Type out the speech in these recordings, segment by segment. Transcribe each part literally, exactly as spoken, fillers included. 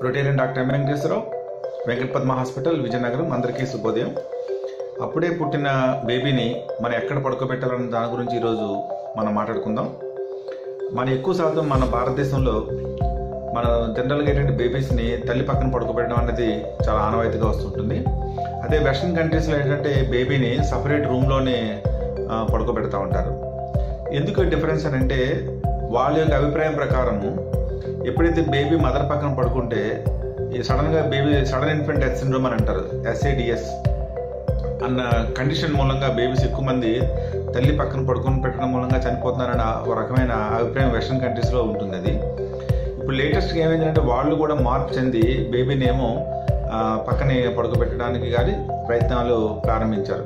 Rotarian doctor M Venkateswara Rao, Venkatapadma hospital, Vizianagaram. అందరికీ శుభోదయం. అప్పుడే పుట్టిన బేబీని మనం ఎక్కడ పడుకోబెట్టాలన్న దాని గురించి ఈరోజు మనం మాట్లాడుకుందాం. మన ఎక్కువ శాతం మన భారతదేశంలో మన జనరల్గా ఏంటంటే బేబీస్ని తల్లి పక్కన పడుకోబెట్టడం అనేది చాలా ఆనవాయితీగా వస్తుంటుంది. అదే వెస్ట్రన్ కంట్రీస్లో ఏంటంటే బేబీని సపరేట్ రూమ్లోనే పడుకోబెడతా ఉంటారు. ఎందుకు డిఫరెన్స్ అని అంటే వాళ్ళ యొక్క అభిప్రాయం ప్రకారము ఎప్పుడైతే బేబీ మదర్ పక్కన పడుకుంటే ఈ సడన్గా baby sudden infant death syndrome అని అంటారు, ఎస్ఏడిఎస్ అన్న కండిషన్ మూలంగా బేబీస్ ఎక్కువ మంది తల్లి పక్కన పడుకొని పెట్టడం మూలంగా చనిపోతున్నారన్న ఒక రకమైన అభిప్రాయం వెస్ట్రన్ కంట్రీస్లో ఉంటుంది. అది ఇప్పుడు లేటెస్ట్గా ఏమైందంటే వాళ్ళు కూడా మార్పు చెంది బేబీని ఏమో పక్కనే పడుకోబెట్టడానికి కానీ ప్రయత్నాలు ప్రారంభించారు.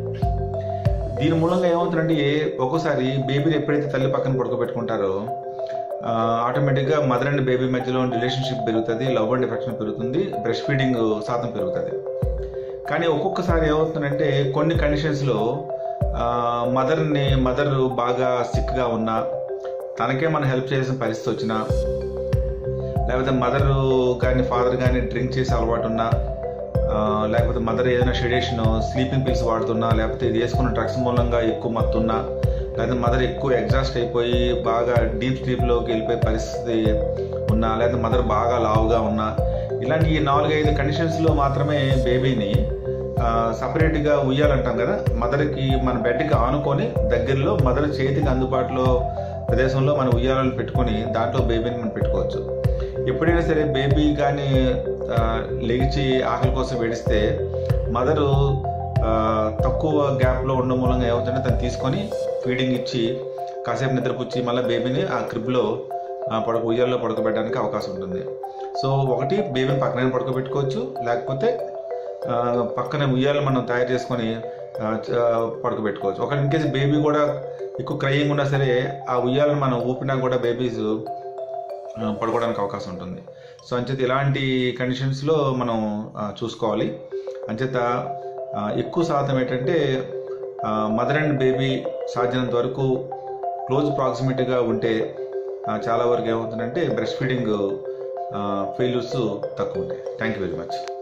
దీని మూలంగా ఏమవుతుందంటే ఒక్కోసారి బేబీని ఎప్పుడైతే తల్లి పక్కన పడుకోబెట్టుకుంటారో ఆటోమేటిక్గా మదర్ అండ్ బేబీ మధ్యలో రిలేషన్షిప్ పెరుగుతుంది, లవ్ అండ్ ఎఫెక్షన్ పెరుగుతుంది, బ్రెస్ట్ ఫీడింగ్ శాతం పెరుగుతుంది. కానీ ఒక్కొక్కసారి ఏమవుతుందంటే కొన్ని కండిషన్స్లో మదర్ని మదర్ బాగా సిక్గా ఉన్నా, తనకే మనం హెల్ప్ చేసిన పరిస్థితి వచ్చినా, లేకపోతే మదర్ కానీ ఫాదర్ కానీ డ్రింక్ చేసే అలవాటు ఉన్నా, లేకపోతే మదర్ ఏదైనా షెడేషన్ స్లీపింగ్ పిల్స్ వాడుతున్నా, లేకపోతే ఇది వేసుకున్న డ్రగ్స్ మూలంగా ఎక్కువ మత్తున్నా, లేకపోతే మదర్ ఎక్కువ ఎగ్జాస్ట్ అయిపోయి బాగా డీప్ స్లీప్లోకి వెళ్ళిపోయే పరిస్థితి ఉన్నా, లేకపోతే మదర్ బాగా లావుగా ఉన్నా, ఇలాంటి ఈ నాలుగైదు కండిషన్స్లో మాత్రమే బేబీని సపరేట్గా ఉయ్యాలంటాం కదా, మదర్కి మన బెడ్కి ఆనుకొని దగ్గరలో మదర్ చేతికి అందుబాటులో ప్రదేశంలో మన ఉయ్యాలను పెట్టుకొని దాంట్లో బేబీని మనం పెట్టుకోవచ్చు. ఎప్పుడైనా సరే బేబీ కానీ లేచి ఆకలి కోసం ఏడిస్తే మదరు తక్కువ గ్యాప్లో ఉండడం మూలంగా ఏమవుతుందంటే తను తీసుకొని ఫీడింగ్ ఇచ్చి కాసేపు నిద్రపుచ్చి మళ్ళీ బేబీని ఆ క్రిబ్లో పడుకు ఉయ్యాల్లో పడుకోబెట్టడానికి అవకాశం ఉంటుంది. సో ఒకటి బేబీని పక్కనే పడుకోబెట్టుకోవచ్చు, లేకపోతే పక్కన ఉయ్యాలు మనం తయారు చేసుకొని పడుకోబెట్టుకోవచ్చు. ఒక ఇన్ కేసు బేబీ కూడా ఎక్కువ క్రయింగ్ ఉన్నా సరే ఆ ఉయ్యాలను మనం ఊపినా కూడా బేబీస్ పడుకోవడానికి అవకాశం ఉంటుంది. సో అంచేత ఇలాంటి కండిషన్స్లో మనం చూసుకోవాలి. అంచేత ఎక్కువ శాతం ఏంటంటే మదర్ అండ్ బేబీ సాధ్యమైనంత వరకు క్లోజ్ ప్రాక్సిమిటీగా ఉంటే చాలా వరకు ఏమవుతుందంటే బ్రెస్ట్ ఫీడింగ్ ఫెయిల్యూర్స్ తక్కువ ఉంటాయి. Thank you very much.